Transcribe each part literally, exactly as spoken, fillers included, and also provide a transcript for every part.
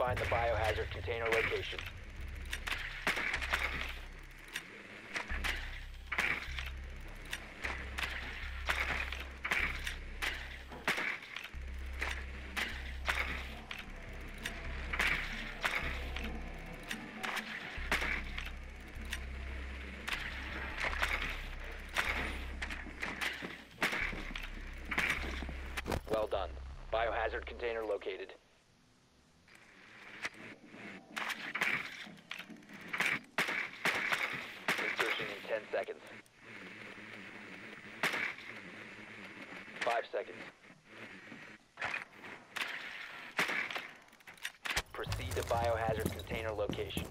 find the biohazard container location. Well done. Biohazard container located. Insertion in ten seconds. Five seconds. Proceed to biohazard container location.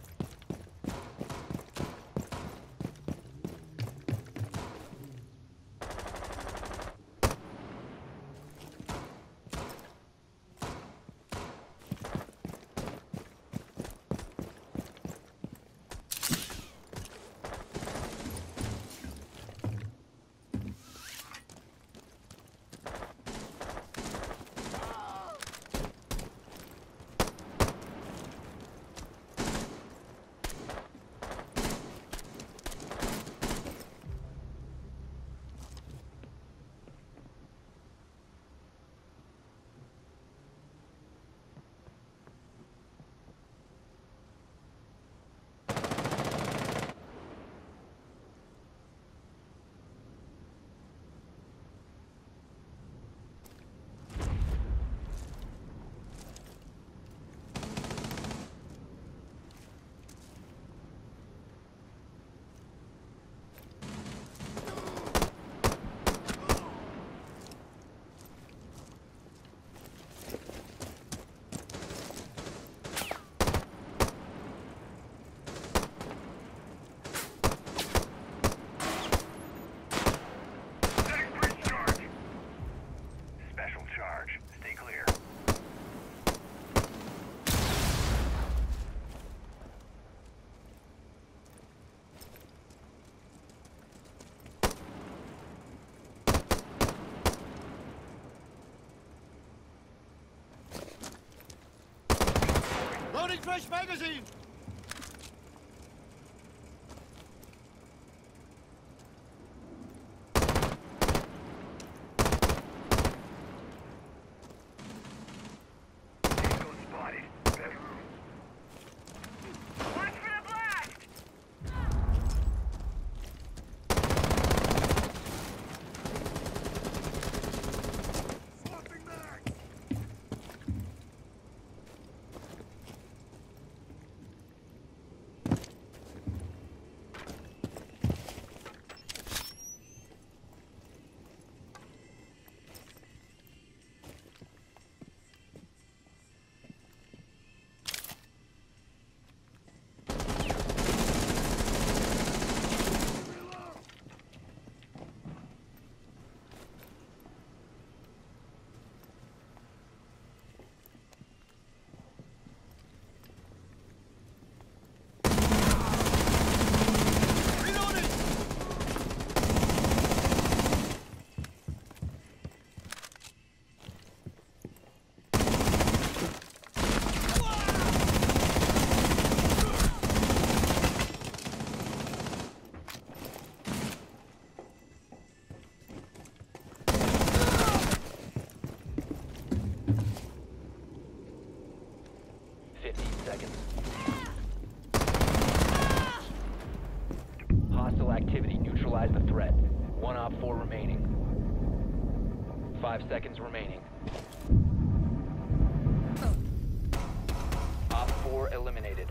Loading fresh magazine! Hostile activity. Neutralize the threat. One op four remaining. Five seconds remaining. Op four eliminated.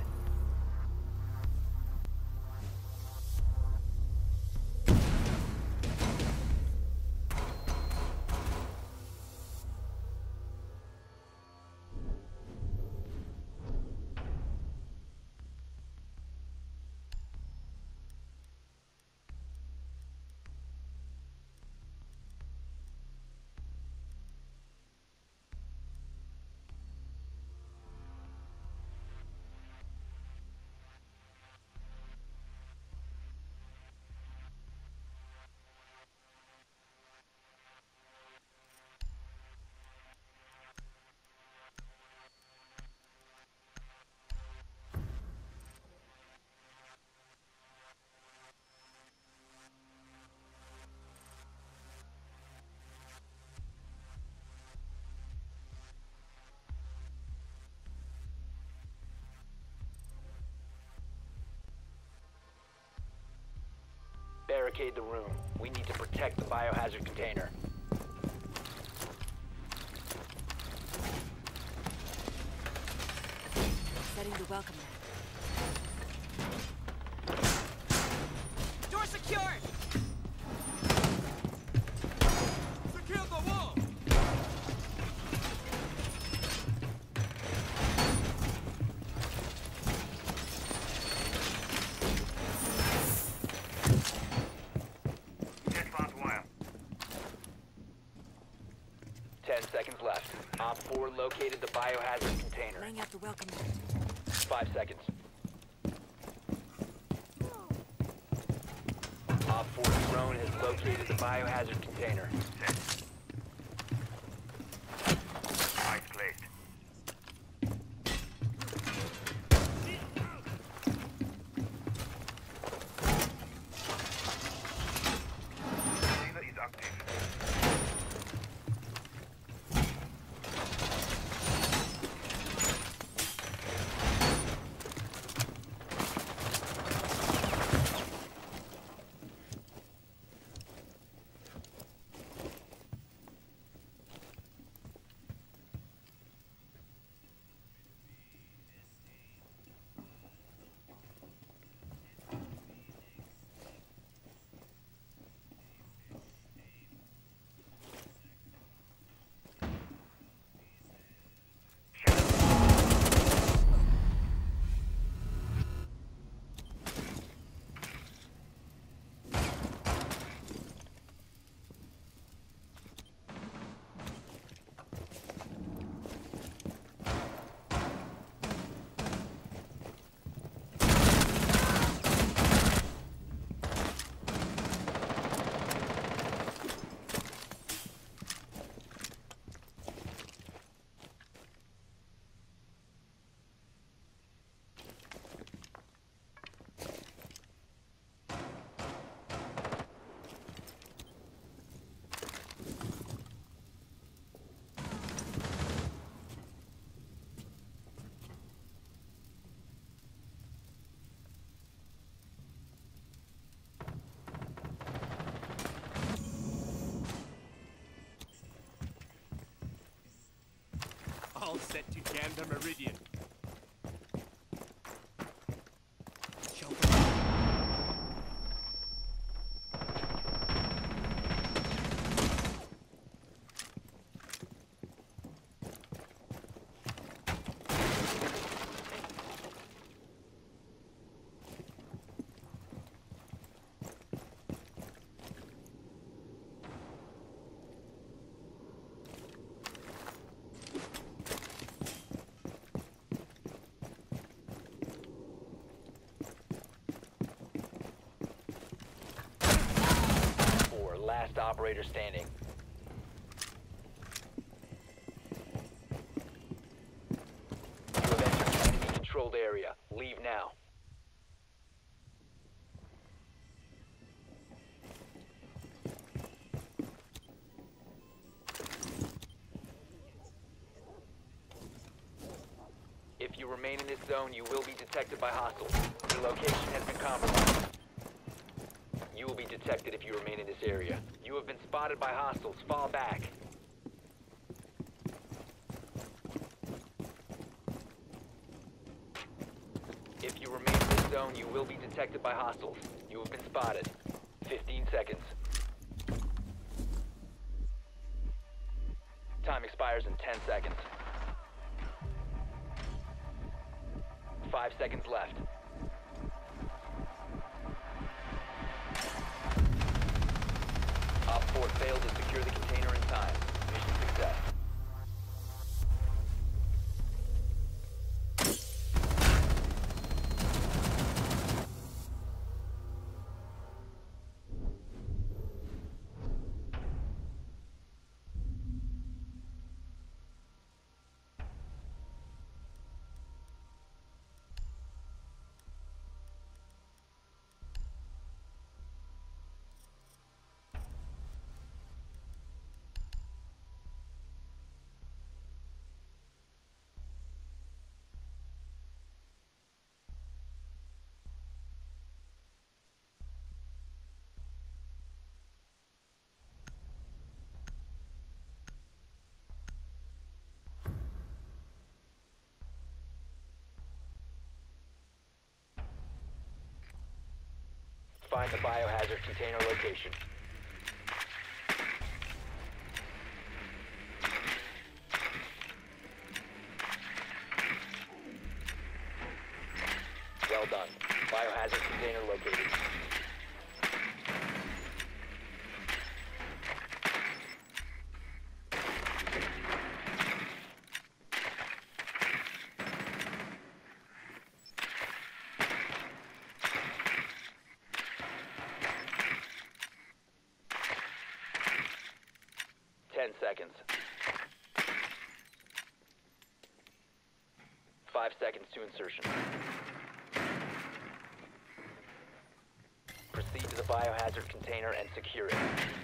barricade the room. We need to protect the biohazard container. Setting the welcome mat. Door secured! Secure the wall! Get fast wire. Ten seconds left. Op four located the biohazard container. Laying out the welcome mat. Five seconds. Op four drone has located the biohazard container. Set. Eyes placed. Receiver is active. All set to jam the Meridian. Four, last operator standing. You have entered enemy controlled area. Leave now. If you remain in this zone, you will be detected by hostiles. Your location has been compromised. You will be detected if you remain in this area. You have been spotted by hostiles. Fall back. If you remain in this zone, you will be detected by hostiles. You have been spotted. fifteen seconds. Time expires in ten seconds. Five seconds left. Op four failed to secure the container in time. Mission success. find the biohazard container location. Well done. Biohazard container located. Ten seconds. Five seconds to insertion. Proceed to the biohazard container and secure it.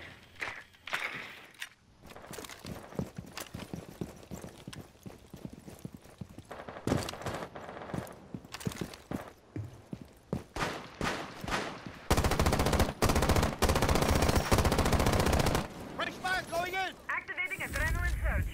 British fire going in! Activating adrenaline surge.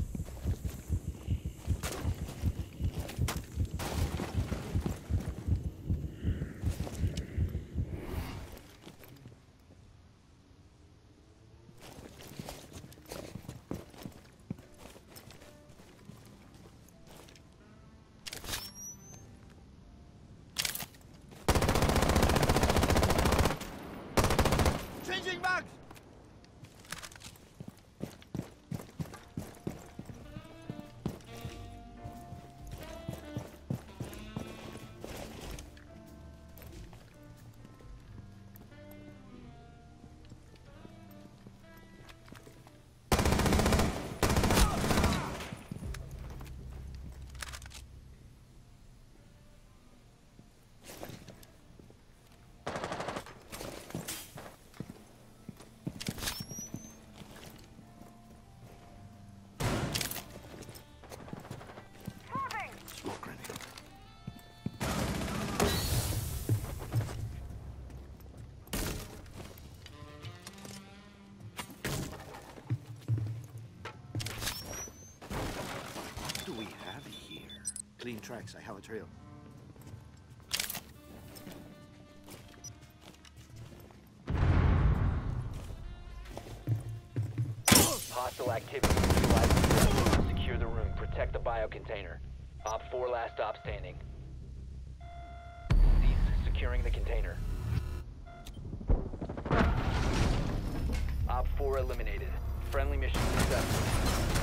Changing bags! Smoke grenade. What do we have here? Clean tracks. I have a trail. Hostile activity. Utilize the secure the room. Protect the biocontainer. Op four last stop standing. Cease securing the container. Op four eliminated. Friendly mission successful.